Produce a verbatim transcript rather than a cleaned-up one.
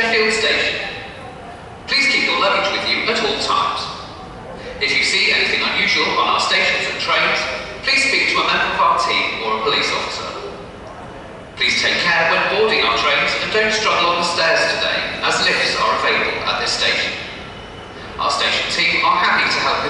Sheffield Station. Please keep your luggage with you at all times. If you see anything unusual on our stations and trains, please speak to a member of our team or a police officer. Please take care when boarding our trains and don't struggle on the stairs today, as lifts are available at this station. Our station team are happy to help